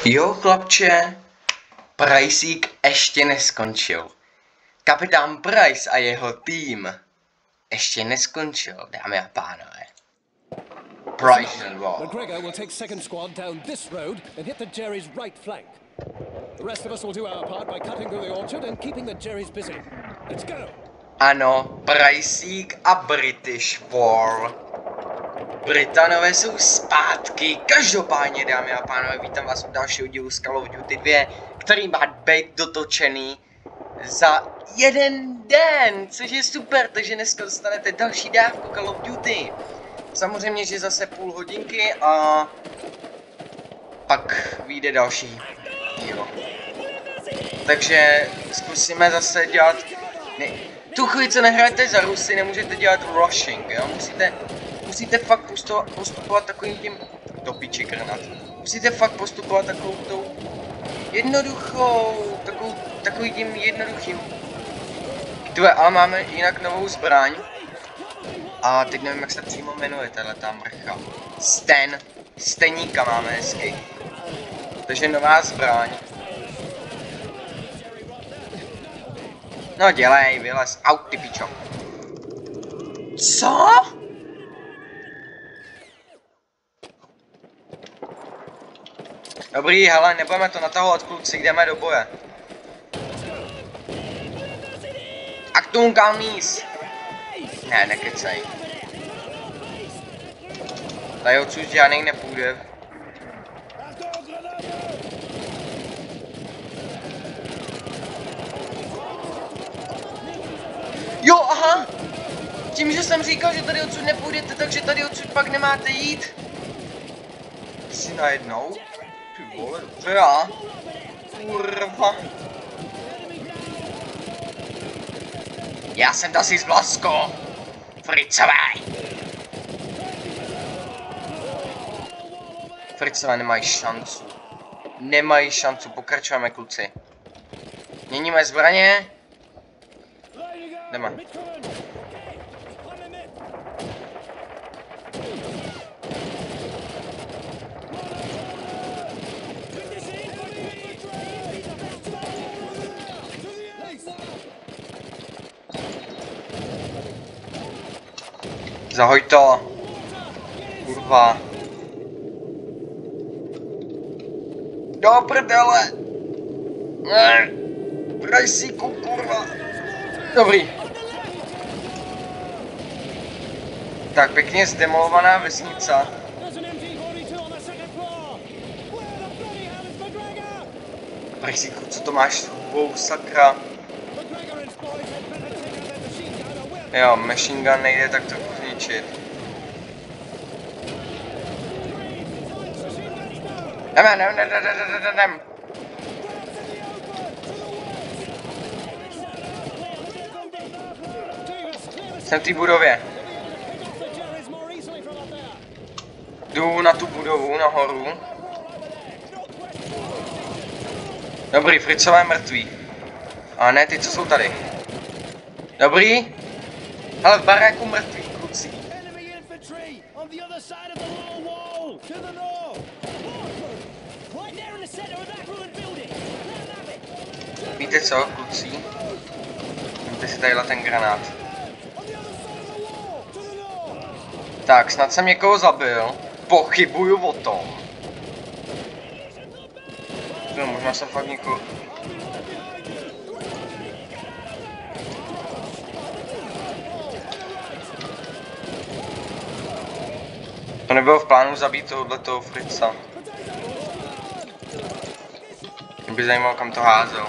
Jo, chlapče, Pricík ještě neskončil. Kapitán Price a jeho tým ještě neskončil, dámy a pánové. Price and Wall. McGregor will take second squad down this road and hit the Jerry's right flank. The rest of us will do our part by cutting through the orchard and keeping the Jerry's busy. Let's go. Ano, Pricík a British Wall. Britanové jsou zpátky. Každopádně, dámy a pánové, vítám vás u dalšího dílu z Call of Duty 2, který má být dotočený za jeden den, což je super, takže dneska dostanete další dávku Call of Duty. Samozřejmě, že zase půl hodinky a pak vyjde další díl. Takže zkusíme zase dělat... Tu chvíli, co nehrajete za Rusy, nemůžete dělat rushing, jo? Musíte fakt postupovat takovým tím... Do piči krnat. Musíte fakt postupovat takovou tou... jednoduchou... Takový tím jednoduchým. Tve, ale máme jinak novou zbraň. A teď nevím, jak se přímo jmenuje tato mrcha. Steníka máme hezky. Takže nová zbraň. No dělej, vylez, aut ty pičo. Co? Dobrý, hele, nebudeme to natahovat, kluci, jdeme do boje. Achtung, Kalmís! Ne, nekecej. Tady odsud žádnej nepůjde. Jo, aha! Tím, že jsem říkal, že tady odsud nepůjdete, takže tady odsud pak nemáte jít. Si najednou? Ty vole, dobře já. Kurva. Já jsem to si zblosko. Fricové. Fricové nemají šancu. Nemají šancu, pokračujeme, kluci. Měníme zbraně. Jdeme. Zahoj to. Kurva. Do prdele. Pricíku, kurva. Dobrý. Tak pěkně zdemolovaná vesnice. Pricíku, co to máš s hubou, sakra? Jo, machine gun nejde tak trochu zničit. Jdem. Jsem v té budově. Jdu na tu budovu, nahoru. Dobrý, Fricové mrtví. A ne ty, co jsou tady. Dobrý. Ale v baráku mrtví, kluci. Víte co, kluci? Víte si tadyhle ten granát. Tak, snad jsem někoho zabil. Pochybuju o tom. No, možná jsem fakt někoho... To nebylo v plánu zabít tohoto Frica. Mě by zajímalo, kam to házel.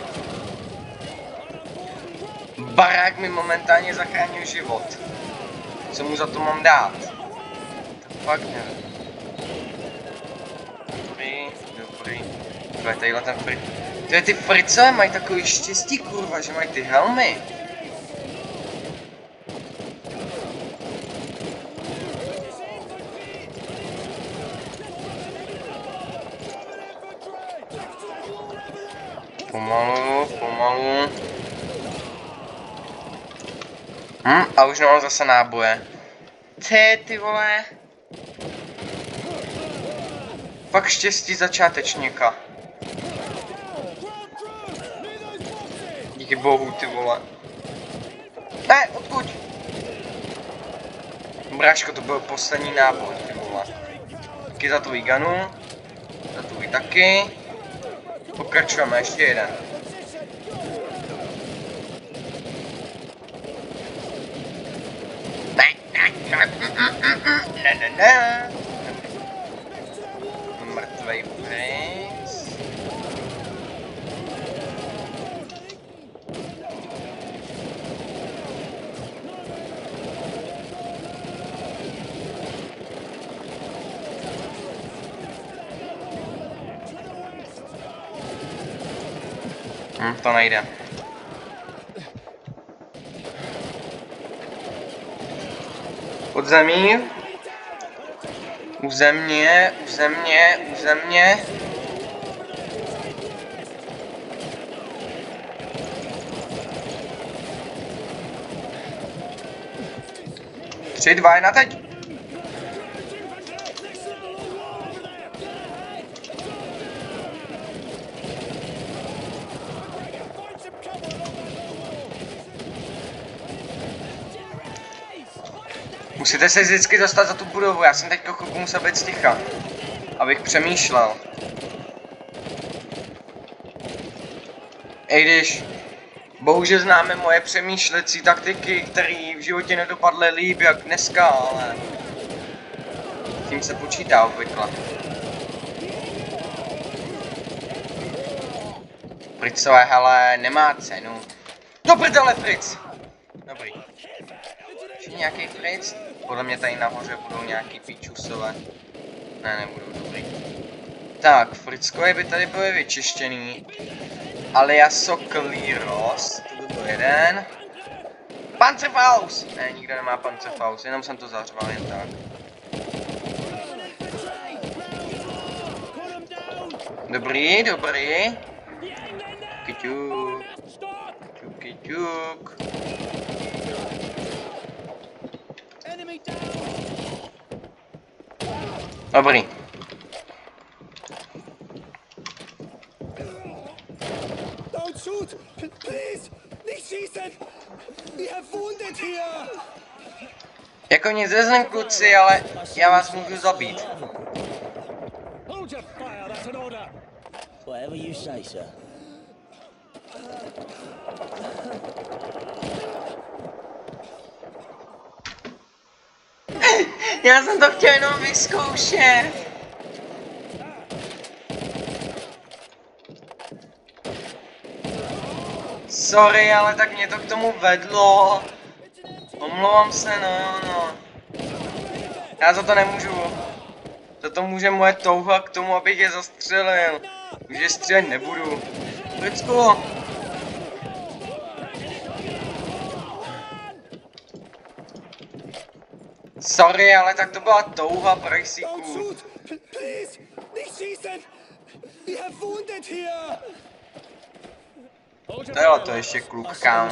Barák mi momentálně zachránil život. Co mu za to mám dát? To fakt nevím. Dobrý. To je tadyhle ten Fric. Ty Fricové mají takový štěstí, kurva, že mají ty helmy. Pomalu. A už nemám zase náboje. Ty vole. Fakt štěstí začátečníka. Díky bohu, ty vole. Ne, odkud? Bráško, to byl poslední náboj, ty vole. Taky za tvůj ganu. Za tvůj taky. Pokračujeme, ještě jeden. Ne. Mrtvej princ. To nejde. Podzemí. Uzemně. Tři, dva, jedna, teď. Musíte se vždycky dostat za tu budovu, já jsem teď chvilku musel být sticha, abych přemýšlel. I když bohužel známe moje přemýšlecí taktiky, které v životě nedopadly líp jak dneska, ale tím se počítá obvykle. Fritzové, hele, nemá cenu. Do prdele, Fritz! Dobrý. Ještě nějaký Fritz? Podle mě tady nahoře budou nějaký píčusové. Ne, nebudou, dobrý. Tak, Fritzkové by tady byly vyčištěný. Aliaso Clearos, to by byl jeden. Panzerfaust! Ne, nikde nemá Panzerfaust, jenom jsem to zařval jen tak. Dobrý. Kyťuk. Dobrý. Don't shoot! Please! Nicht schießen! We have wounded here! Jako nic nezlem, kluci, ale já vás můžu zabít. Hold your fire, that's an order! Whatever you say, sir. Já jsem to chtěl jenom vyzkoušet. Sorry, ale tak mě to k tomu vedlo. Omlouvám se, no. Já za to nemůžu. Za to může moje touha k tomu, abych je zastřelil. Už je střelit nebudu. Fritzku. Sorry, ale tak to byla touha, prajsíků. Jo, to ještě kluk, kámo.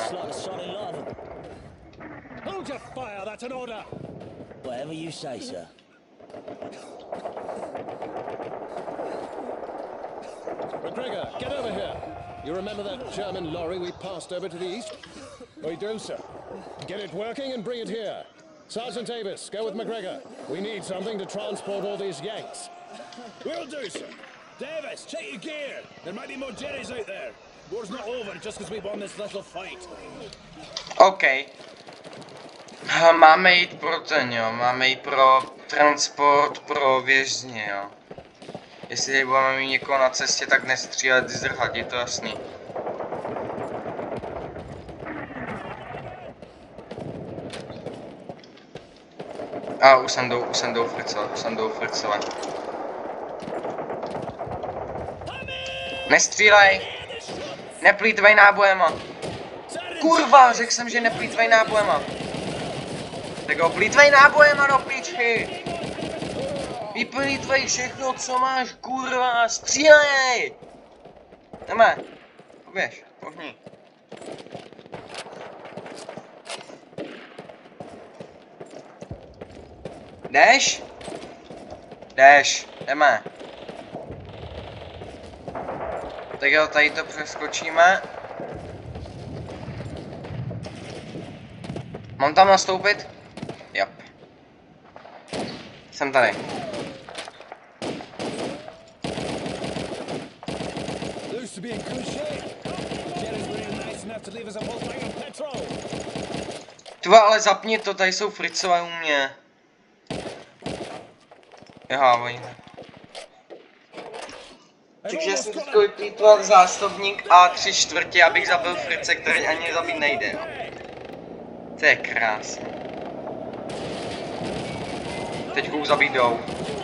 Hold your fire, that's an order! Whatever you say, sir. McGregor, get over here! You remember that German lorry we passed over to the east? We do, sir. Get it working and bring it here. Sergeant Davis, go with McGregor. We need something to transport all these Yanks. Will do, sir. Davis, check your gear. There might be more Jerrys out there. War's not over just because we won this little fight. OK. Máme jít pro ten, jo. Máme jít pro transport pro vězně, jo. Jestli tady budeme mít někoho na cestě, tak nestřílet z rhad, je to jasný. A už jsem jdou Fritzové. Nestřílej! Neplýtvej nábojema! Kurva, řekl jsem, že neplýtvej nábojema! Tak ho plýtvej nábojema do píčky! Vyplýtvej všechno, co máš, kurva, střílej! Jdeme, poběž, pohni. Jdeš? Jdeš, jdeme. Tak jo, tady to přeskočíme. Mám tam nastoupit? Jop. Jsem tady. Tva, ale zapni to, tady jsou fricové u mě. Aha, oni. Takže jsem teďko vyplýtval zásobník a 3/4, abych zabil frice, který ani zabít nejde, no. To je krásné. Teďko už zabít jdou.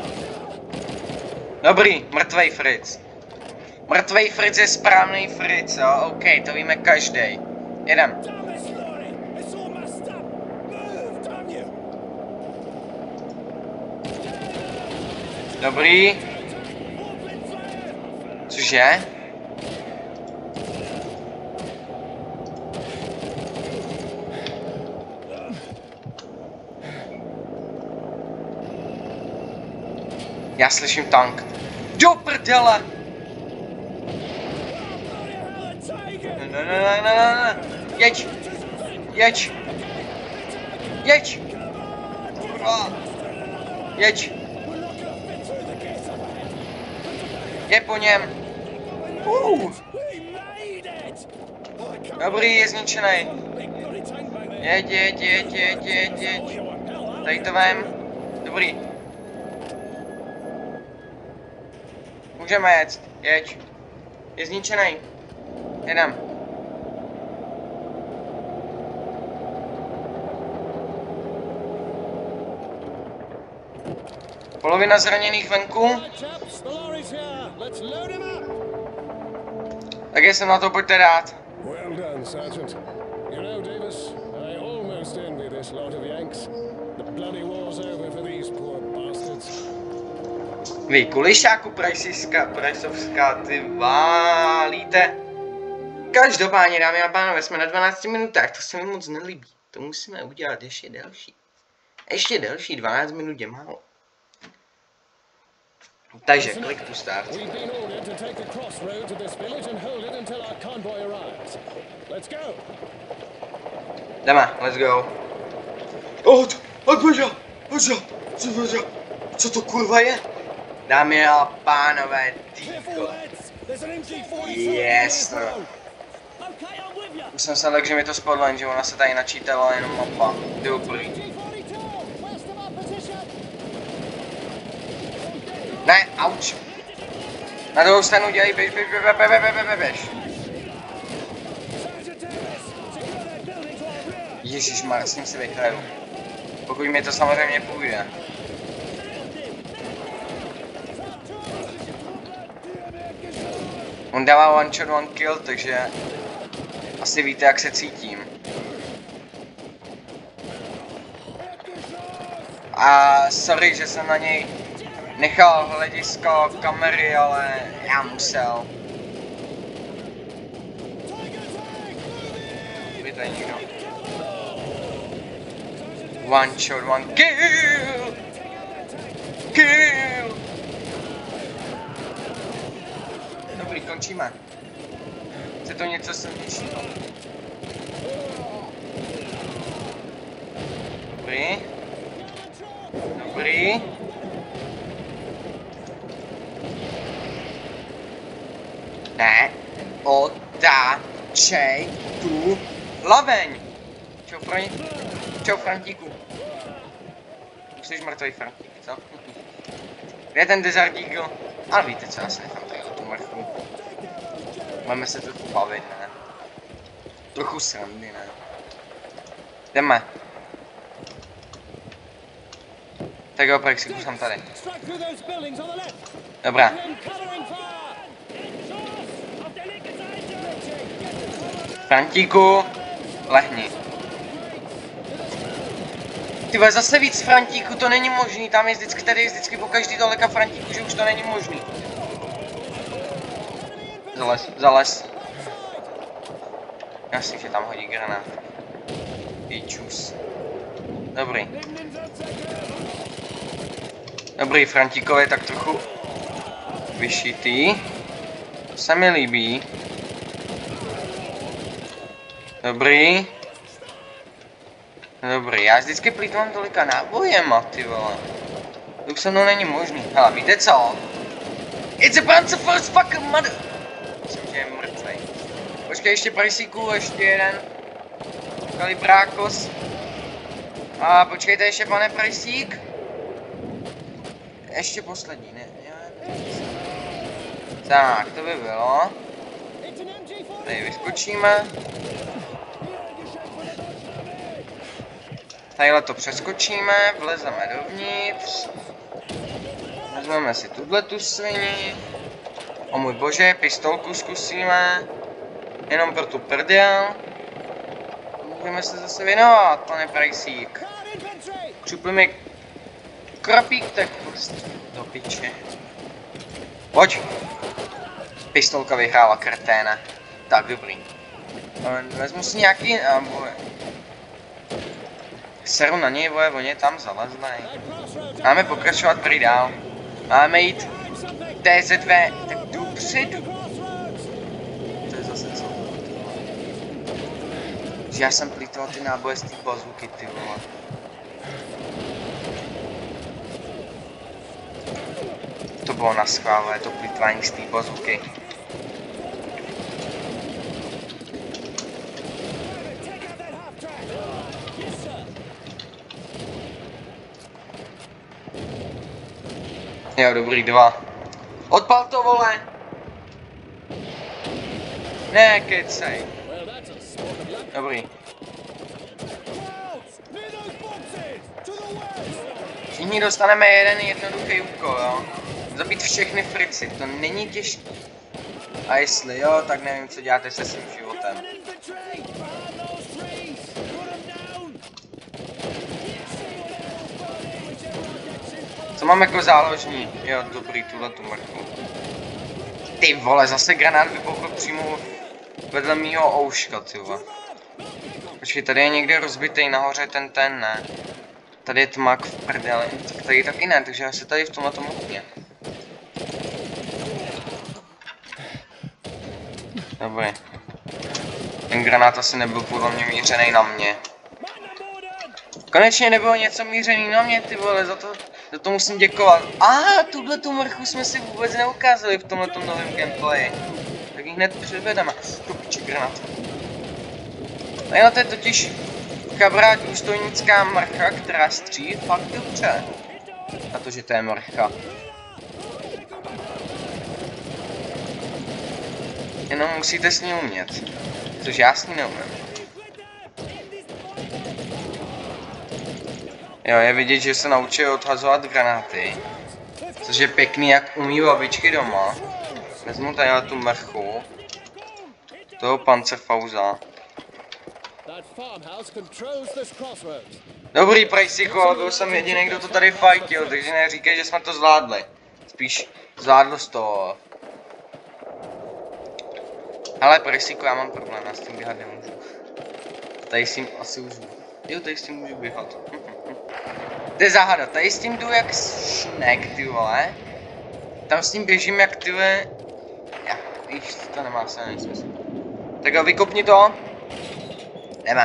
Dobrý, mrtvej fric. Mrtvej fric je správný fric, jo? OK, to víme každý. Jedem. Dobrý. Cože? Já slyším tank. Do prdele! Ne. Jeď! Jeď! Jeď! Kurva! Jeď! Je po něm! Dobrý, je zničený. Jeď. Tady to vem. Dobrý. Můžeme jet. Jeď. Je zničený. Jedem. Polovina zraněných venku. Tak jsem na to pojďte dát. Well done, Sergeant. You know, Davis, I almost envy this lot of Yanks. The bloody war's over for these poor bastards. Vy, kulišáku prajsovská, ty válíte. Každopádně, dámy a pánové, jsme na 12 minutách, to se mi moc nelíbí. To musíme udělat ještě delší. Ještě delší, 12 minut je málo. Takže, klik tu start. Jdeme, let's go. Co to kurva je? Dámy a pánové, týko. Yes, už jsem se tak, že mi to spadlo, že ona se tady načítala jenom mapa. Dobrý. Ne, auč. Na druhou stranu dělej, běž. Ježišmar, s ním si vyhraju. Pokud mi to samozřejmě půjde. On dává one shot, one kill, takže asi víte, jak se cítím. A sorry, že jsem na něj nechal hledisko kamery, ale já musel. Je tady někdo. One shot, one kill! Kill! Dobrý, končíme. Chce to něco silnějšího. Dobrý. Dobrý. Ne, otáčej tu laveň. Čau Frantíku. Už jsi mrtvý Frantík, co? Kde je ten Desert Eagle? Ale víte co, já se nechám tady o tu mrchu. Máme se trochu bavit, ne? Trochu srandy, ne? Jdeme. Tak jo, Prexiku, jsem tady. Dobrá. Frantíku, lehni. Tyhle, zase víc Frantíku, to není možný, tam je vždycky, tady je vždycky po každý tolika Frantíku, že už to není možný. Zalez. Jasně, že tam hodí granát. Pičus. Dobrý. Dobrý, Frantíkové tak trochu vyšitý. To se mi líbí. Dobrý. Dobrý, já vždycky plýtvám tolika nábojema, ty vole. To už se mnou není možný. Hele, víte co? It's a bunch of first fucking mother... Myslím, že je mrtvej. Počkej, ještě prajsíku, ještě jeden. Kalibrákos. A počkejte ještě, pane prajsík. Ještě poslední, ne? Tak, to by bylo. Tady vyskočíme. Tadyhle to přeskočíme, vlezeme dovnitř. Vezmeme si tu svini. O můj bože, pistolku zkusíme. Jenom pro tu prdel. Můžeme se zase věnovat, pane prajsík. Přupli mi krapík, tak prostě do piče. Pojď. Pistolka vyhrála kreténa. Tak, dobrý. Vezmu si nějaký... Seru na něj, voje, oni tam zalezlej. Máme pokračovat prý dál. Máme jít TZV, tak dopředu. To je zase co? Že já jsem plýtoval ty náboje z té bazooky, ty vole. To bylo na schválné, to plýtvání z té bazooky. Jo, dobrý, 2. Odpal to, vole! Ne, kecej. Dobrý. Všichni dostaneme jeden jednoduchý úkol, jo? Zabít všechny frici, to není těžké. A jestli jo, tak nevím, co děláte se svým životem. Co mám jako záložní? Jo, dobrý, tu mrtvu. Ty vole, zase granát vybuchl přímo vedle mýho ouška, ty vole. Počkej, tady je někde rozbitý nahoře ten, ne. Tady je tmak v prdeli, tady taky ne, takže já se tady v tomhle tomu hodně. Dobrý. Ten granát asi nebyl podle mě mířený na mě. Konečně nebylo něco mířený na mě, ty vole, za to musím děkovat. Tuhle tu mrchu jsme si vůbec neukázali v tomhletom novém gameplayi. Tak ji hned předvedeme. To piči granát. Tady to je totiž kamarád důstojnická mrcha, která střílí fakt dobře. Na to, že to je mrcha. Jenom musíte s ní umět. Což já s ní neumím. Jo, je vidět, že se naučil odhazovat granáty. Což je pěkný, jak umí babičky doma. Vezmu tady tu mrchu. Toho Panzerfausa. Dobrý, prajsíku, ale byl jsem jediný, kdo to tady fajtil, takže neříkej, že jsme to zvládli. Spíš zvládlo z toho. Ale prajsíku, já mám problém, já s tím běhat nemůžu. Tady s tím asi už... Jo, tady s tím můžu běhat. To je záhada, tady s tím jdu jak šnek, ty vole. Tam s tím běžím jak ty vole... Já, víš, to nemá se ani smysl. Tak jo, vykopni to. Jdeme.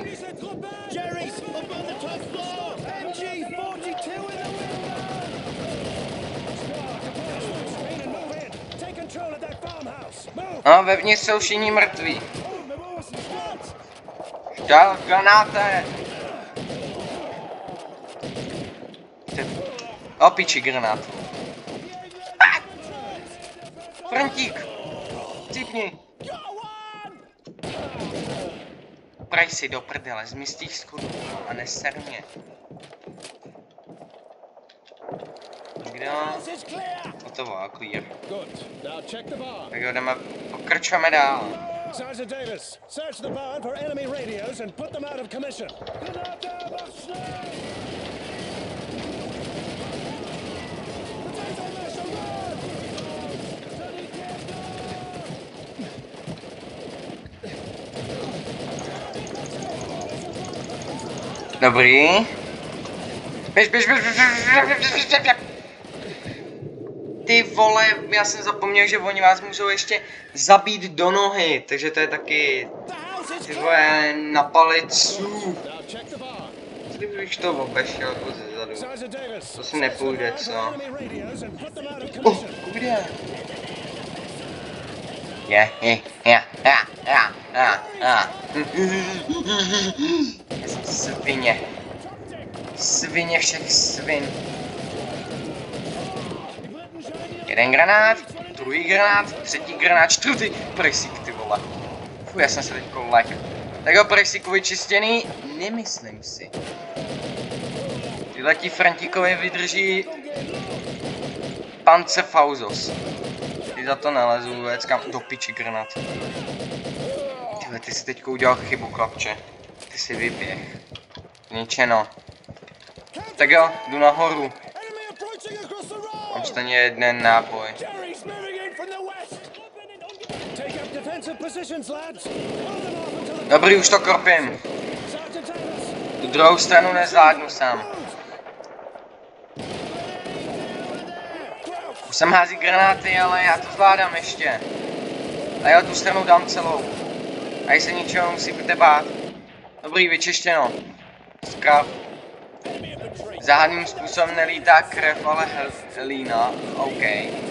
No, vevnitř jsou všichni mrtví. Dál, granáte! O, piči, granát. Frontík! Cípni! Praj si do prdele, z mistých schodů a neser mě. Nikdo? Hotovo, clear. Tak jo, jdeme, pokračujeme dál. Sergeant Davis, search the barn for enemy radios and put them out of commission. Dobrý. Běž. Ty vole, já jsem zapomněl, že oni vás můžou ještě zabít do nohy, takže to je taky Ty vole, na palicu. Now check the bar. Kdybych to obešel ze zadu. Sergeant Davis. To si nepůjde, set co? fire to enemy radios and put them out of Oh, commission. půjde. Svině. Svině všech svin. Jeden granát, druhý granát, třetí granát, čtvrtý. Presík, ty vole. Fuj, já jsem se teďko lek. Tak jo, presíku vyčistěný, nemyslím si. Tyhletí Frantíkovi vydrží Panzerfaust. Ty za to nelezu vůbec, kam do piči granát. Tyhle, ty si teďko udělal chybu, chlapče. Ty si vyběh. Zničeno. Tak jo, jdu nahoru. Mám stejně jeden náboj. Dobrý, už to kropím. Tu druhou stranu nezvládnu sám. Už jsem hází granáty, ale já to zvládám ještě. A já tu stranu dám celou. A se ničeho musíte bát. Dobrý, vyčištěno. Skrav. Záhadným způsobem nelítá krev, ale hlína. OK.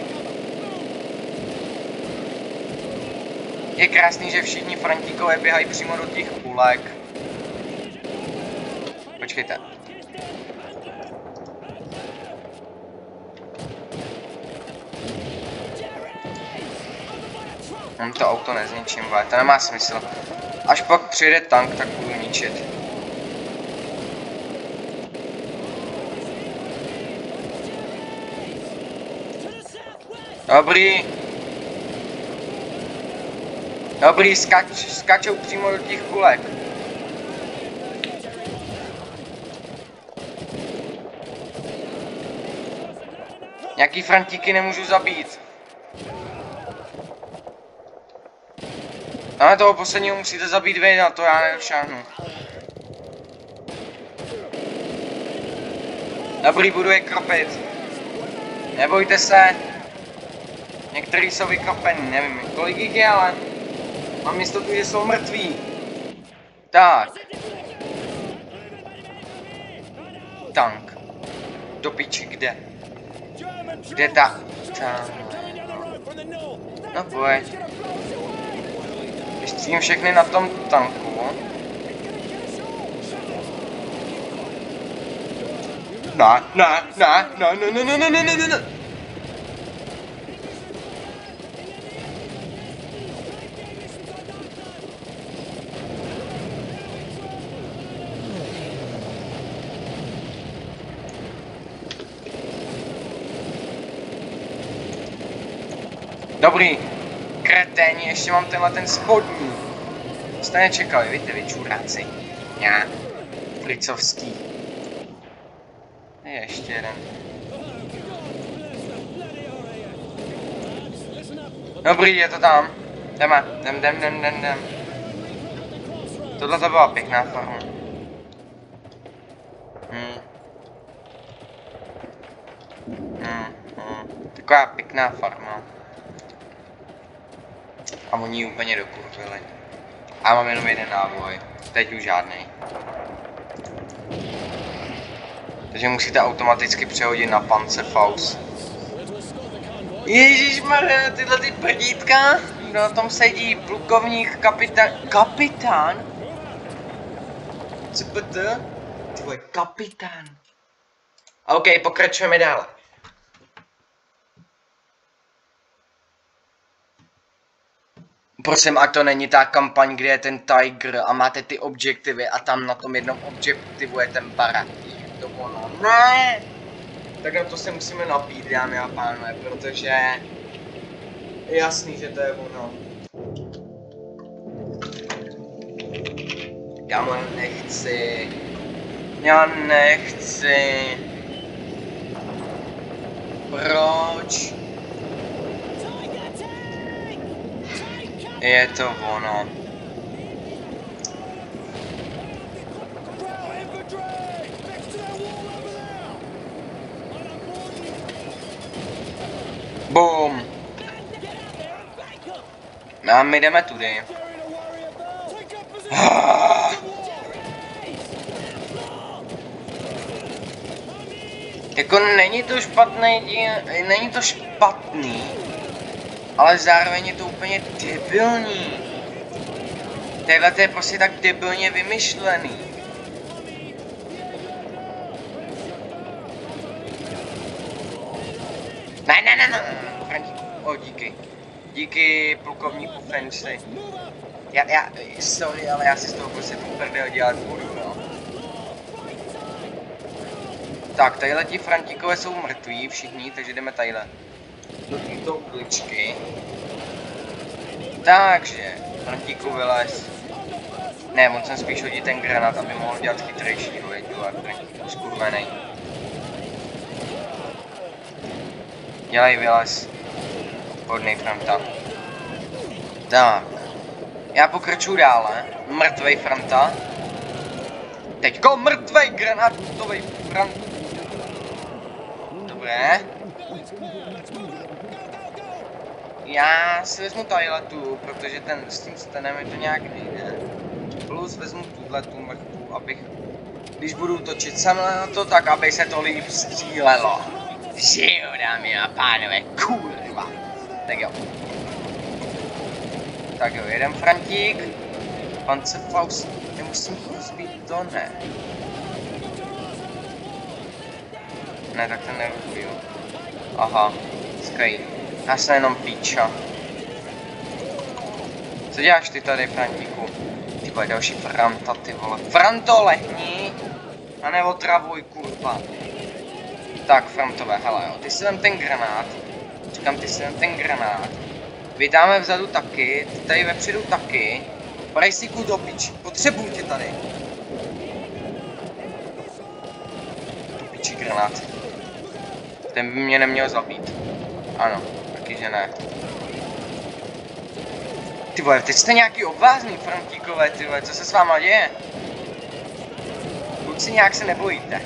Je krásný, že všichni Frantíkové běhají přímo do těch kulek. Počkejte. To auto nezničím, ale to nemá smysl. Až pak přijde tank, tak budu ničit. Dobrý. Dobrý, skačou přímo do těch kulek. Nějaký Frantíky nemůžu zabít. Ale toho posledního musíte zabít vy, na to já nedošáhnu. Dobrý, budu je kropit. Nebojte se. Některý jsou vykropený, nevím kolik jich je, ale mám jistotu, že jsou mrtví. Tak. Tank. Do piči, kde? Kde ta? No pojď. Vystřím všechny na tom tanku. Ne. Dobrý. Kreténi, ještě mám tenhle ten spodní. Jste nečekali, víte vy čuráci. Já. Fricovský. Je ještě jeden. Dobrý, je to tam. Jdeme, jdem. Tohle to byla pěkná farma. Taková pěkná farma. A oni ji úplně dokurvili. A mám jenom jeden náboj. Teď už žádnej. Takže musíte automaticky přehodit na Panzerfaust. Ježišmarja, tyhle ty prdítka. Na tom sedí plukovník, kapitán? CPT? Ty vole, kapitán. OK, pokračujeme dále. Prosím, a to není ta kampaň, kde je ten Tiger a máte ty objektivy a tam na tom jednom objektivu je ten barak. To ono. Ne! Tak na to se musíme napít, dámy a pánové, protože je jasný, že to je ono. Já nechci. Proč? Je to ono. Boom. A my jdeme tudy. Jako není to špatný díl, není to špatný, ale zároveň je to úplně debilní. Tohle je prostě tak debilně vymyšlený. Ne, Frantíku, díky. Díky plukovníku Fancy. Sorry, ale já si z toho prostě prdel dělat budu, no. Tak, tadyhle ti Frantíkové jsou mrtví, všichni, takže jdeme tadyhle. Do této uličky. Takže, Frantíku vylez. Ne, on jsem spíš hodit ten granát, aby mohl dělat chytrejšího, ale Frantíku skurvenej. Dělej vylez. Hodnej Franta. Tak. Já pokračuju dále. Mrtvej Franta. Teďko mrtvej granátový Frant. Dobré. Já si vezmu tu, protože s tím stanem je to nějak nejde. Plus vezmu tu mrtvu, abych, když budu točit sám na to, tak aby se to líp střílelo. Že jo, dámy a pánové, kurva. Tak jo. Tak jo, jeden Frantík. Panzerfaust, nemusím rozbít to, ne. Ne, tak ten nerozbiju. Aha, skvělý. Já jsem jenom píča. Co děláš ty tady, Frantíku? Ty vole, další Franta, ty vole. Franto, lehni! A neotravuj, kurva. Tak, Frantové, hele jo, ty si vem ten granát. Říkám, ty si vem ten granát. Vy dáme vzadu taky, ty tady vepředu taky. Prajsíku do piči, potřebuji tě tady. Do piči granát. Ten by mě neměl zabít. Ano, taky že ne. Ty vole, teď jste nějaký obvázný, Frantíkové, ty vole, co se s váma děje? Kluci, nějak se nebojíte.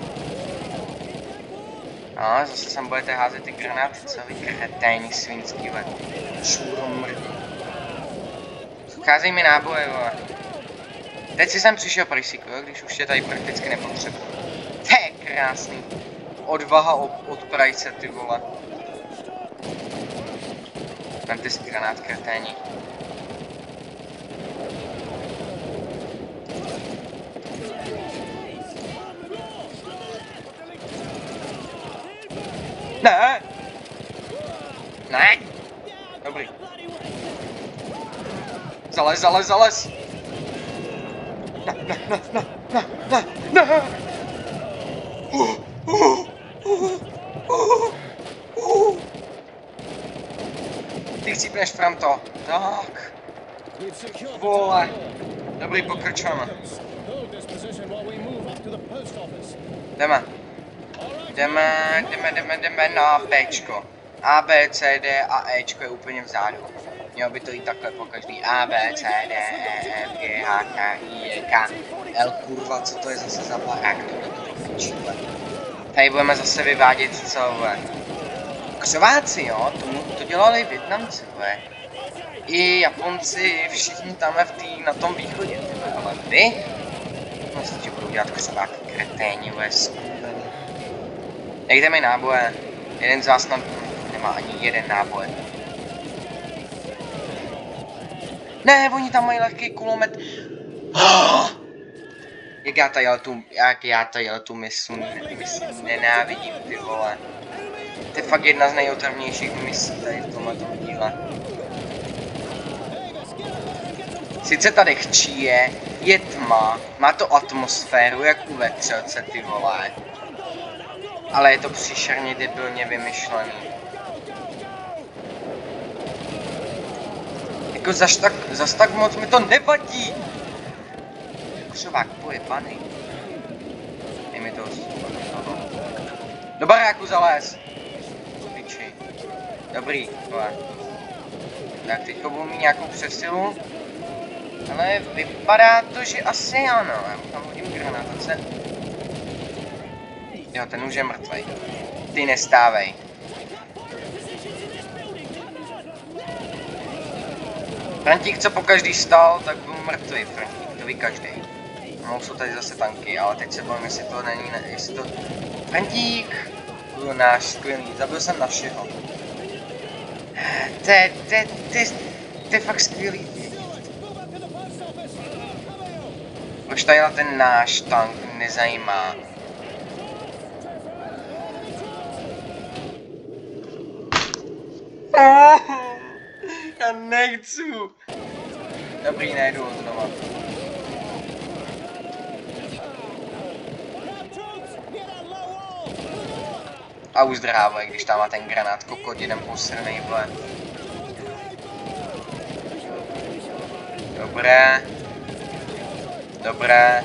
No, zase sem budete házet ty granáty, co vy kreténi svinský, vole. Šůromrdí. Scházej mi náboje, vole. Teď si sem přišel, Prajsíku, jo, když už tě tady prakticky nepotřebuji. To je krásný. Odvaha od Prajse, ty vole. Vemte si granát, kreténi. Ne! Ne! Dobrý. Zalez, zalez, zalez! Ne! Ty chcípneš, Franto. Tak. Vole. Dobrý, pokračujeme. Jdeme na Bčko. A, B, C, D a Ečko je úplně vzadu. Mělo by to jít takhle po každý. A, B, C, D, E, F, G, H, K, I, K, L, kurva, co to je zase za barák, to pičíle. Tady budeme zase vyvádět celé. Křováci, jo, to dělali Vietnamci, vole. I Japonci, všichni tam na tom východě, ale vy? Myslím, že budou dělat křováky, kreténi, vole, skurvený. Dejte mi náboje. Jeden z vás nemá ani jeden náboj. Ne, oni tam mají lehký kulomet. Jak já tady tu misu nenávidím, ty vole. To je fakt jedna z nejotravnějších misí tady v tomhletom díle. Sice tady chčíje, je tma, má to atmosféru jak u vetřelce, ty vole. Ale je to příšerně debilně vymyšlený. Jako zas tak moc mi to nevadí. Křovák pojebaný. Je mi to do baráku zalez. Piči. Dobrý, vole. Tak teďko budu mít nějakou přesilu. Ale vypadá to, že asi ano. Já tam hodím granátace. Jo, ten už je mrtvej. Ty nestávej. Frantík, co po každý stál, tak byl mrtvý, Frantík, to ví každý. No, jsou tady zase tanky, ale teď se bavím, jestli to není, jestli to... Frantík! Byl náš skvělý, zabil jsem našeho. To je fakt skvělý. Proč tady ten náš tank nezajímá? Já nechci. Dobrý, najdu ho znova. A uzdrávej, když tam má ten granát kokot, jeden posrnej, vole. Dobré. Dobré.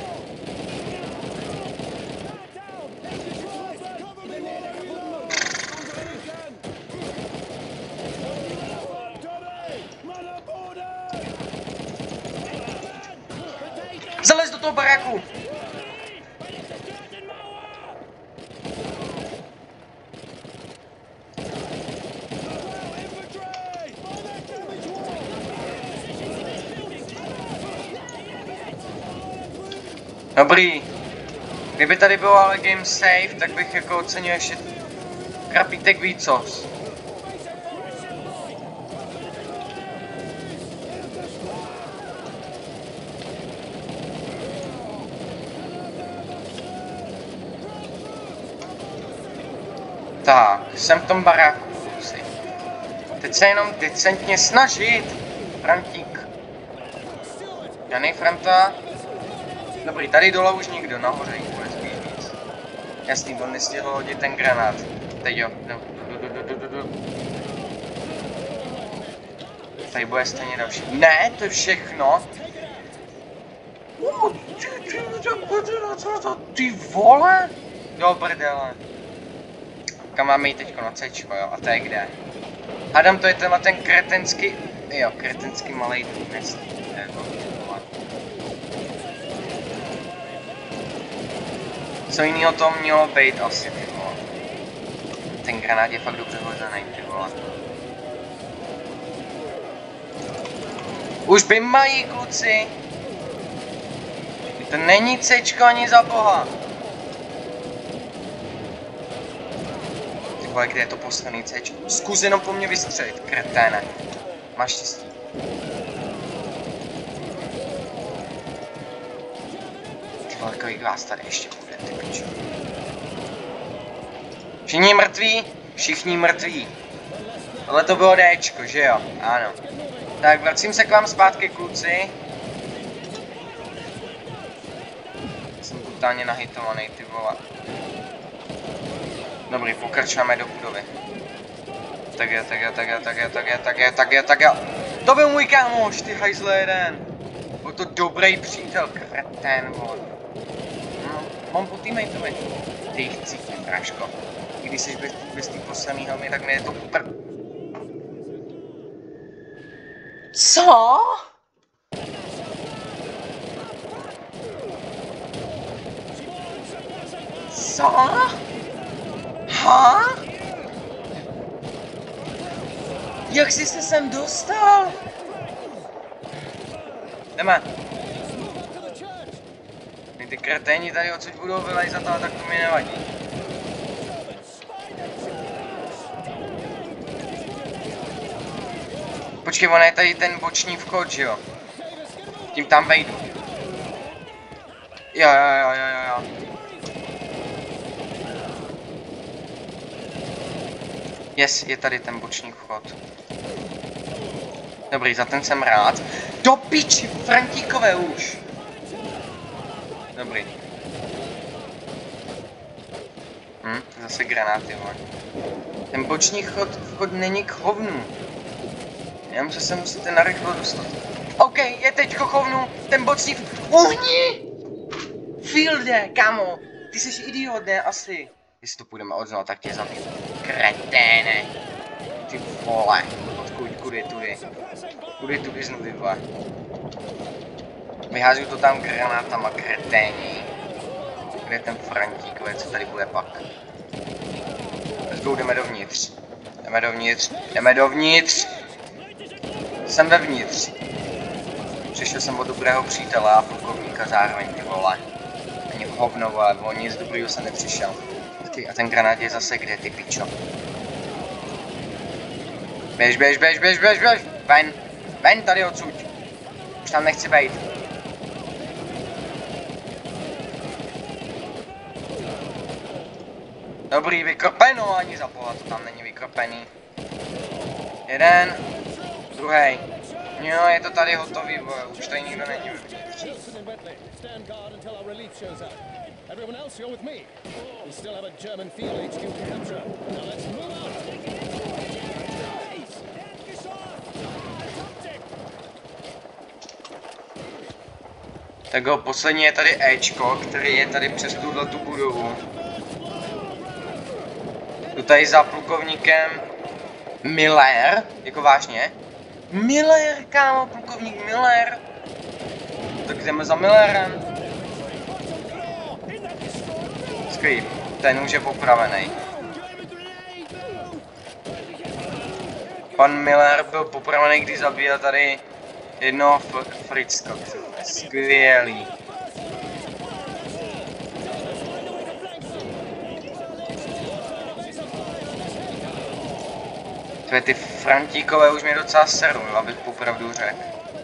Zalez do toho baráku! Dobrý. Kdyby tady bylo ale game save, tak bych jako ocenil ještě krapítek vícos. Tak, jsem v tom baráku, kluci. Teď se jenom decentně snažit. Frantík. Janej Franta. Dobrý, tady dole už nikdo, nahoře jich bude spíš víc. Jasný, on nestihl hodit ten granát. Teď jo, Tady bude stejně další. Ne, to je všechno. Ty vole. Do prdele. Kam máme jít teďko na Cčko, jo, a to je kde? Hádám, to je tenhle ten kretenský, jo, kretenský malej dnes. Co jiného to mělo být asi, ty vole. Ten granát je fakt dobře hozený, ty vole. Už by mají, kluci. To není Cčko ani za boha. Ty vole, kde je to posraný Cčko? Zkus jenom po mně vystřelit, kreténe. Máš štěstí. Ty vole, kolik vás tady ještě bude, ty piči. Všichni mrtví? Všichni mrtví. Tohle to bylo Dčko, že jo? Ano. Tak, vracím se k vám zpátky, kluci. Jsem totálně nahitovaný, ty vole. Dobrý, pokračujeme do budovy. Tak je. To byl můj kámoš, ty hajzle jeden. Byl to dobrý přítel, kretén, vole. No, mám po teammateovi. Ty jich cítím, práško. I když jsi bez tý poslední helmy, tak mi je to pr... Co? Co? Ha? Jak jsi se sem dostal? Jdeme. Ty kreténi tady odsud budou vylejzat, ale tak to mi nevadí. Počkej, on je tady ten boční vchod, že jo? Tím tam vejdu. Jo. Yes, je tady ten boční vchod. Dobrý, za ten jsem rád. Do piči, Frantíkové už. Dobrý. Zase granáty, vole. Ten boční vchod není k hovnu. Jenom se musíte narychlo dostat. OK, je teďko chovnu, ten boční uhni! Fielde, kámo, ty jsi idiot, ne? Asi. Jestli to půjdeme odznat, tak tě zabiju. Kreténe. Ty vole. Odkud, kudy tudy znudy, vole. Vyhážu to tam granátama, kreténi. Kde je ten Frantík, co tady bude pak? Let's go, jdeme dovnitř. Jdeme dovnitř. Jsem vevnitř. Přišel jsem od dobrého přítele a plukovníka zároveň, ty vole. Ani hovno, vole, o nic dobrýho jsem nepřišel. Ty, a ten granát je zase kde, ty pičo? Běž, běž, běž, běž, běž, běž! Ven! Ven tady odsud! Už tam nechci bejt. Dobrý, vykropeno, ani za boha to tam není vykropený. Jeden, druhý. Jo, je to tady hotový, vole, už tady nikdo není. Everyone else, you're with me. We still have a German field HQ to capture. Now let's move out. Tak jo, poslední je tady Ečko, který je tady přes tu budovu. Jdu tady za plukovníkem Miller, jako vážně. Miller, kámo, plukovník Miller. Tak jdeme za Millerem. Skvělý, ten už je popravený. Pan Miller byl popravený, když zabíjel tady jednoho Fricka. Skvělý. Ty Frantíkové už mě docela seru, abych popravdu řekl.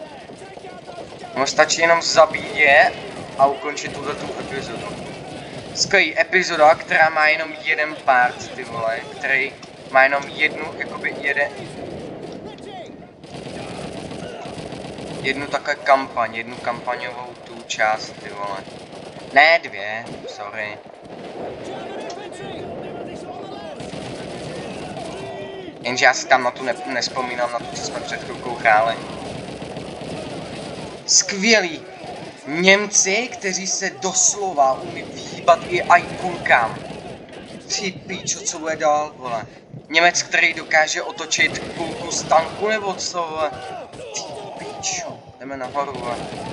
No stačí jenom zabít je a ukončit tu epizodu. Skvělý epizoda, která má jenom jeden part, ty vole, který má jenom jednu takhle kampaň, jednu kampaňovou tu část, ty vole. Ne, dvě, sorry. Jenže já si tam na tu nespomínám, na to, co jsme před chvilkou hráli. Skvělý. Němci, kteří se doslova umí vyhýbat i ajkulkám. Ty píčo, co bude dál, vole. Němec, který dokáže otočit kulku z tanku, nebo co, vole. Ty píčo, jdeme nahoru, vole.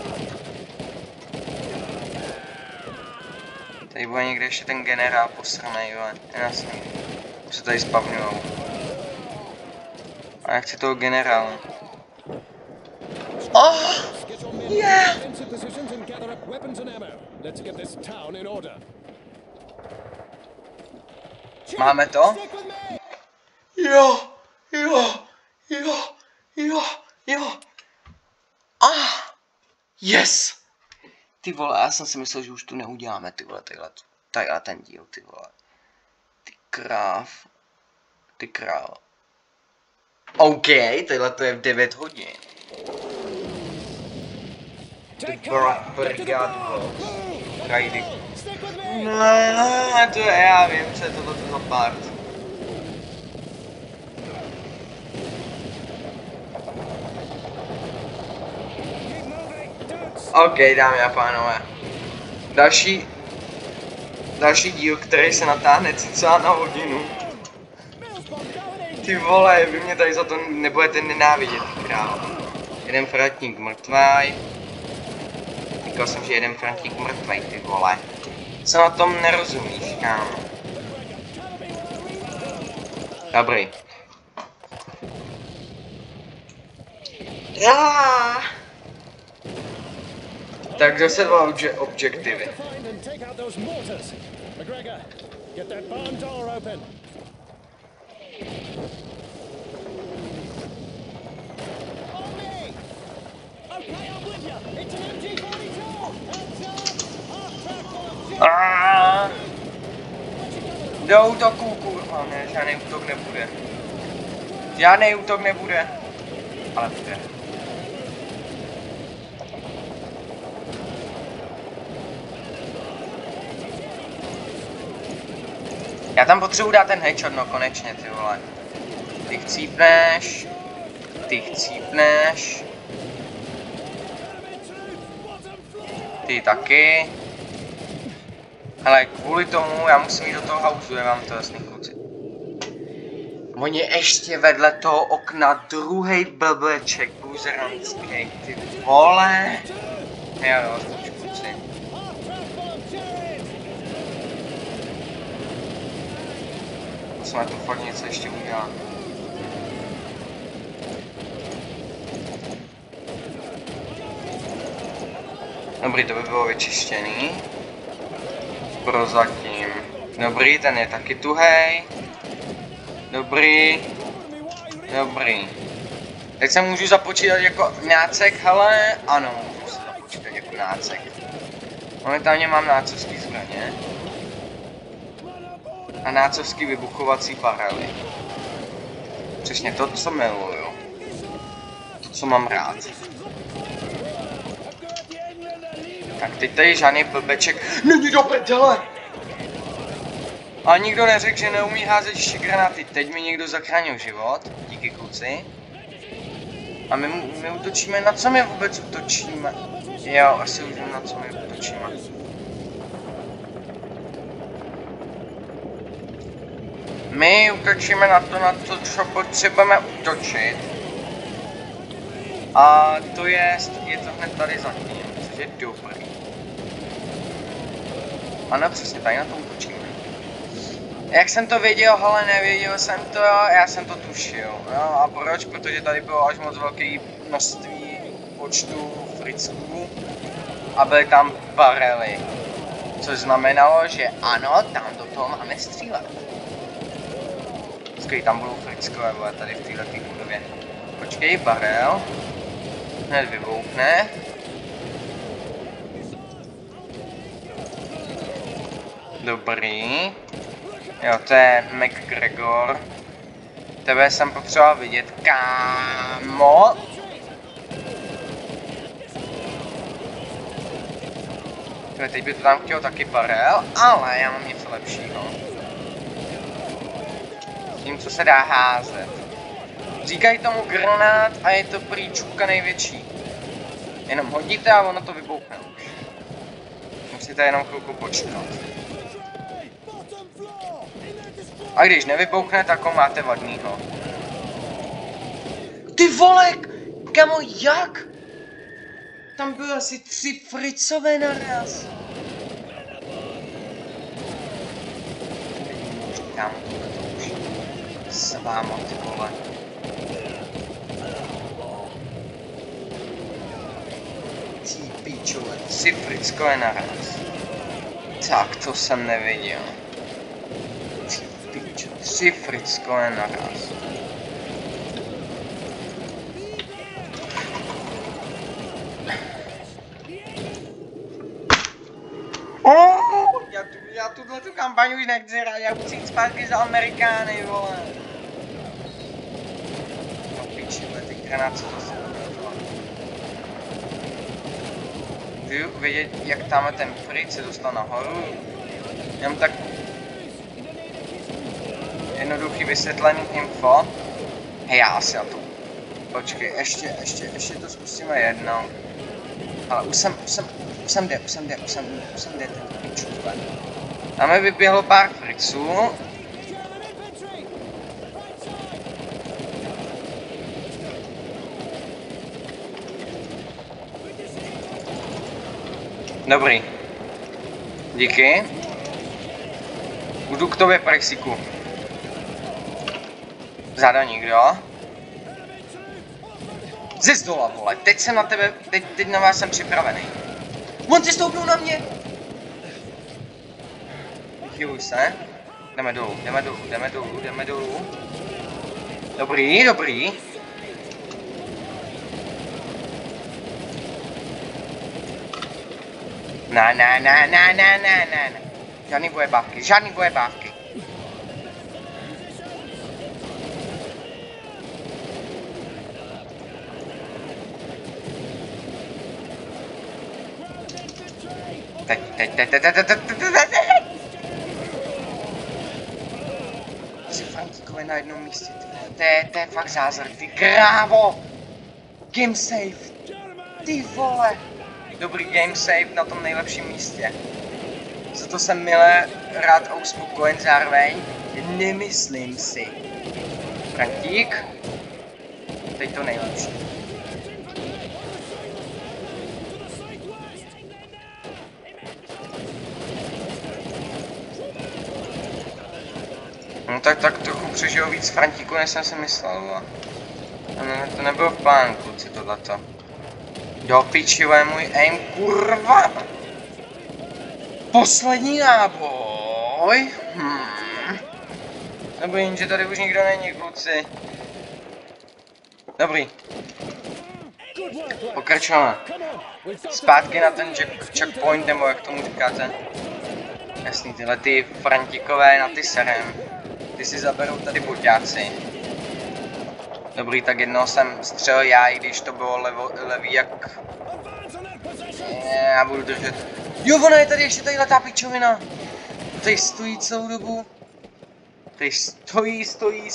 Tady bude někde ještě ten generál posranej, vole. Jasně. Už se tady spavňujou. A já chci toho generála. Oh! Yeah! Máme to? Jo, jo, jo, jo, jo. Yes! Ty vole, já jsem si myslel, že už tu neuděláme, ty vole, tadyhle ten díl, ty vole. Ty kráv. Ty král. OK, tohle to je v 9 hodin. The Brigade Riding. No, to je, já vím, co je tohle za part. OK, dámy a pánové. Další díl, který se natáhne cca na hodinu. Ty vole, vy mě tady za to nebudete nenávidět, král. Jeden fratník mrtvý. Říkal jsem, že jeden fratník mrtvý, ty vole. Co na tom nerozumíš, kámo? Dobrý. Tak zase dva objektivy. Do útoku, kurva, ne, žádný útok nebude. Žádný útok nebude. Ale bude. Já tam potřebuji dát ten headshot, no konečně, ty vole. Ty chcípneš. Ty chcípneš. Ty taky. Ale kvůli tomu já musím jít do toho hausu, je vám to jasný, kluci. On je ještě vedle toho okna druhý blbleček buzeranský, ty vole. Jo, kluci. Musíme tu fakt něco ještě udělat. Dobrý, to by bylo vyčištěný. Prozatím. Dobrý, ten je taky tuhej. Dobrý. Dobrý. Teď se můžu započítat jako nácek, hele? Ano, můžu se započítat jako nácek. Momentálně mám nácovský zbraně. A nácovský vybuchovací barely. Přesně to, co miluju. To, co mám rád. Tak teď tady žádný blbeček. Není do prdele! Ale nikdo neřekl, že neumí házet ještě granáty. Teď mi někdo zachránil život. Díky kluci. A my útočíme, na co my vůbec útočíme? Jo, asi už vím, na co my útočíme. My útočíme na to, co potřebujeme útočit. A to je to hned tady zatím, což je dobrý. Ano, přesně, tady na to útočíme. Jak jsem to věděl, ale nevěděl jsem to, já jsem to tušil. No a proč? Protože tady bylo až moc velké množství počtu fricků a byly tam barely. Což znamenalo, že ano, tam do toho máme střílet. Počkej, tam budou frickové, vole, tady v této budově. Počkej, barel. Hned vybouchne. Dobrý. Jo, to je McGregor. Tebe jsem potřeboval vidět, kámo. Teď by to tam chtěl taky barel, ale já mám něco lepšího. Tím, co se dá házet. Říkají tomu granát a je to prý čupka největší. Jenom hodíte a ono to vybouchne už. Musíte jenom chvilku počkat. A když nevybouchne, tak ho máte vadnýho. Ty vole, kamo, jak? Tam byly asi 3 fricové naraz. Kámo, to už s váma, ty vole. Ty pičule, 3 frickové naraz. Tak to jsem neviděl. 3 frickové naraz. Já tuto kampaň už nechci hrát, já chci jít zpátky za Amerikány, vole. No pičile, ty granáty to se chci vědět, jak tamhle ten Fritz se dostal nahoru. Jenom tak jednoduchý vysvětlený info. Hej, já asi na to. Počkej, ještě to zkusíme jednou. Ale už jsem jde ten pičule. Tam mi vyběhlo pár Fritzů. Dobrý. Díky. Jdu k tobě, Prexiku. Záda nikdo. Ze zdola, vole, teď jsem na tebe, teď na vás jsem připravený. On si stoupnul na mě! Vychyluj se. Jdeme dolů. Dobrý. Ne. Žádný bojebávky. Jsi Frantíkové na jednom místě, to je fakt zázrak, ty krávo! Game save! Ty vole! Dobrý game save na tom nejlepším místě. Za to jsem milé rád a uspokojen zároveň. Nemyslím si. Frantík. Teď to nejlepší. No tak trochu přežil víc Frantíku, než jsem si myslel. To nebylo v plánu, kluci, tohleto. Do pičive můj aim, kurva! Poslední náboj. Dobrý, jenže tady už nikdo není, kluci. Dobrý. Pokračujeme. Zpátky na ten checkpoint, nebo jak tomu říkáte. Jasný, tyhle ty frantikové na ty serem. Ty si zaberou tady boťáci. Dobrý, tak jednoho jsem střelil já, i když to bylo levý jak... Já budu držet. Jo, ona je tady ještě tadyhle ta pičovina. Tady stojí celou dobu. Tady stojí.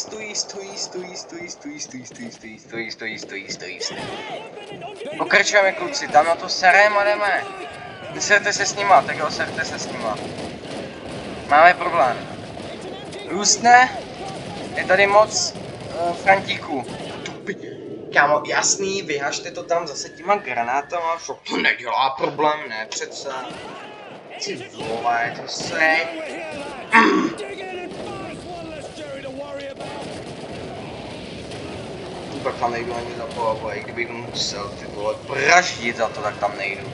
Pokračujeme, kluci, tam na to serem a jdeme. Neserte se s nima, tak jo, serte se s nima. Máme problém. Růstne. Je tady moc frantíků. Kámo, jasný, vyhažte to tam zase těma granátama, však to nedělá problém, ne přece. Ty vole, to se... Tak tam nejdu ani za to, i kdybych musel, ty vole, praždit za to, tak tam nejdu.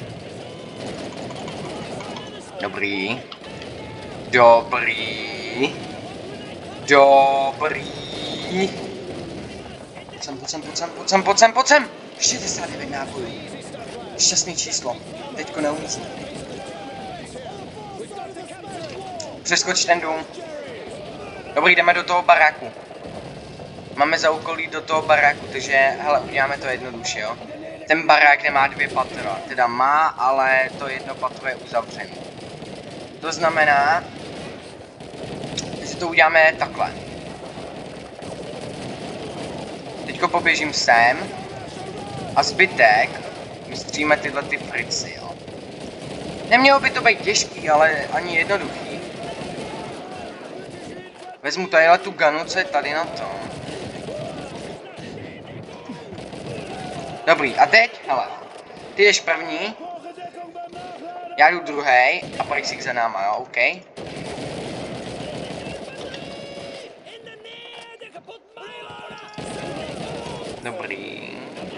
Dobrý. Pojď sem. 69 nábojů. Šťastný číslo. Teďko neumístí. Přeskoč ten dům. Dobrý, jdeme do toho baráku. Máme za úkol jít do toho baráku, takže hele, uděláme to jednoduše, jo. Ten barák nemá 2 patra, teda má, ale to jedno patro je uzavřené. To znamená, že to uděláme takhle. Teďko poběžím sem a zbytek vystříme tyhle ty frici, jo. Nemělo by to být těžký, ale ani jednoduchý. Vezmu tadyhle tu ganu, co je tady na tom. Dobrý, a teď, hele, ty jdeš první, já jdu druhý a Parixík za náma, jo, OK? Dobrý.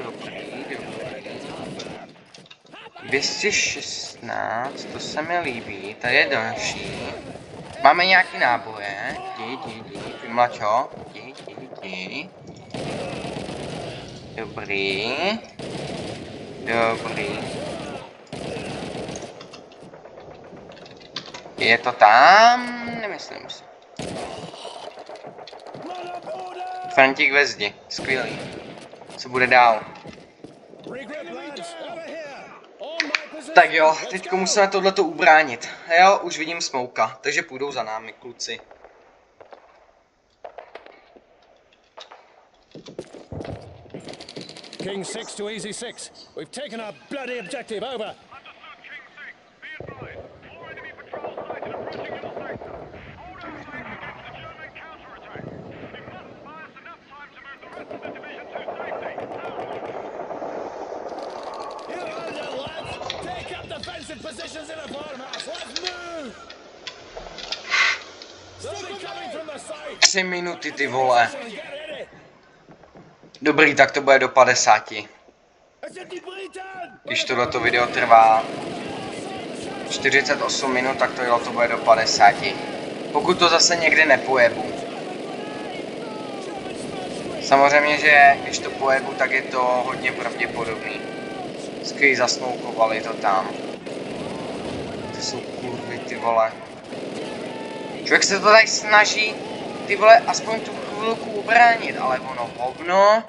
216, to se mi líbí, tady je další. Máme nějaký náboje, ty mlačo, Dobrý. Je to tam? Nemyslím si. Frantík ve zdi, skvělý. Co bude dál? Tak jo, teďko musíme tohleto ubránit. Jo, už vidím Smouka, takže půjdou za námi, kluci. King 6 to Easy 6. We've taken our bloody objective, over. Defensive positions in the farmhouse. Let's move. 3 minuty, ty vole. Dobrý, tak to bude do 50. Když tohleto video trvá 48 minut, tak to bude do 50. Pokud to zase někde nepojebu. Samozřejmě, že když to pojebu, tak je to hodně pravděpodobný. Skvělý zasmoukovali to tam. To jsou kurvy, ty vole. Člověk se to tady snaží, ty vole, aspoň tu chvilku ubránit, ale ono hovno.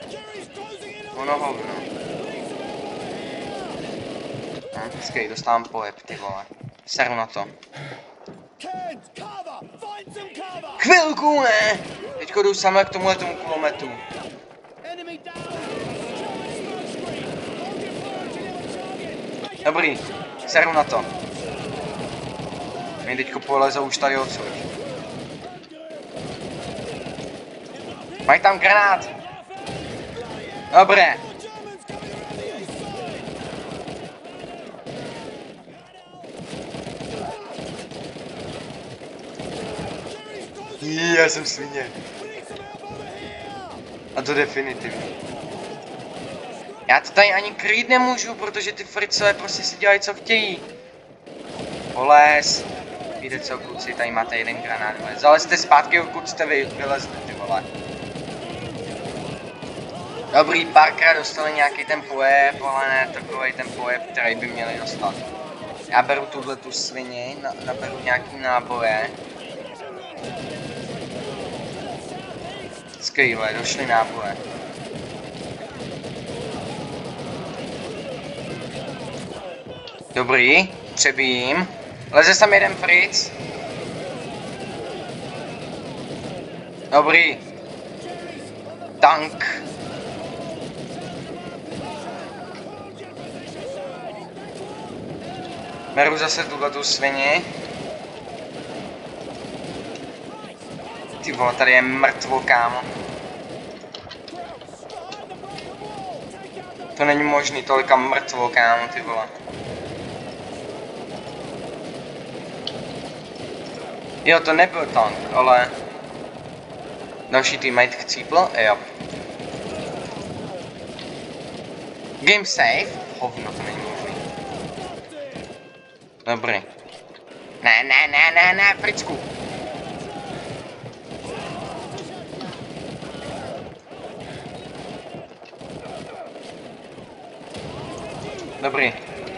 Skvělý, dostávám pojeb, ty vole. Seru na to. Chvilku, ne! Teďko jdu samé k tomu kulometu. Dobrý, seru na to. My teďko polezou už tady odsud. Mají tam granát. Dobré. Já jsem svině. A to definitivně. Já to tady ani krýt nemůžu, protože ty fricové prostě si dělají, co chtějí. Poles. Víte co, kluci, tady máte jeden granát. Zalezte zpátky, pokud jste vylezli, ty vole. Dobrý, párkrát dostali nějaký ten pojeb, ale ne takový ten pojeb, který by měli dostat. Já beru tu svini, naberu nějaký náboje. Skvěle, došly náboje. Dobrý, přebijím. Leze tam jeden fric. Dobrý. Tank. Beru zase tu svini. Ty vole, tady je mrtvo, kámo. To není možný, tolika mrtvo, kámo, ty vole. Jo, to nebyl tank, ale... Další teammate chcípl? Jo. Game save? Hovno, to není možný. Dobrý. Ne, fričku. Dobrý.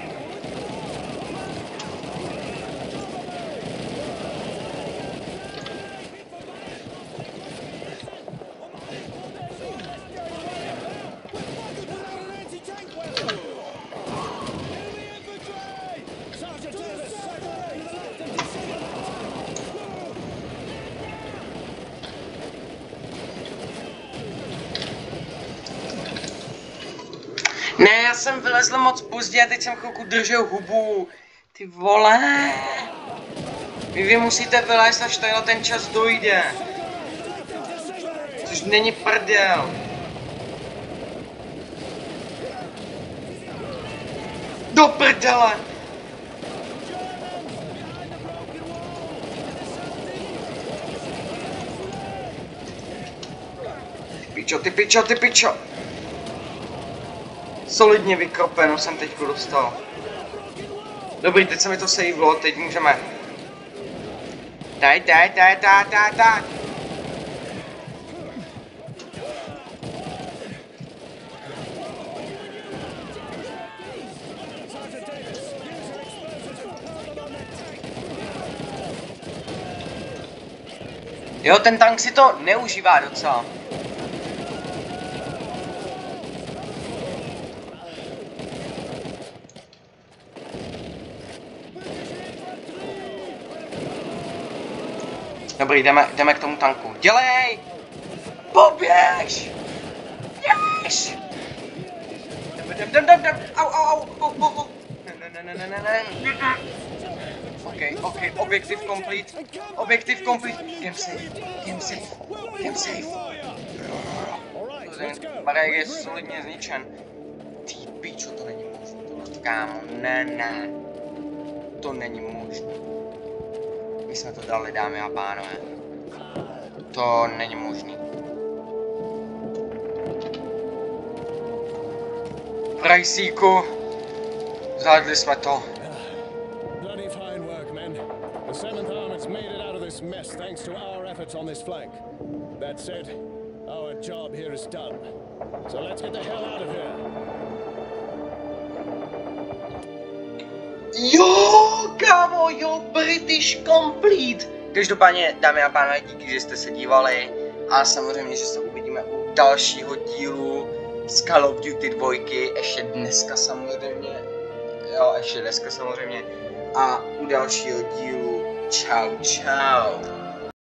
Ne, já jsem vylezl moc pozdě a teď jsem chvilku držel hubu. Ty vole. Vy musíte vylézt, až tady ten čas dojde. Což není prdel. Do prdele. Ty pičo. Solidně vykropeno jsem teďko dostal. Dobrý, teď se mi to savelo, teď můžeme. Daj. Jo, ten tank si to neužívá docela. Dobrý, jdeme k tomu tanku. Dělej! Poběž! Běž! Jdem. Au. Ne. OK, objektiv complete. Game safe. Barák je solidně zničen. Ty pičo, to není možné. Kámo, ne. To není možné. My jsme to dali, dámy a pánové. To není možný. Prajsíku, zvládli jsme to. Bloody fine work, men. The 7th Armor's made it out of this mess thanks to our efforts on this flank. That said, our job here is done. So let's get the hell out of here. Jo, kámo, British complete. Každopádně, dámy a pánové, díky, že jste se dívali a samozřejmě, že se uvidíme u dalšího dílu z Call of Duty 2, ještě dneska samozřejmě, a u dalšího dílu. Čau.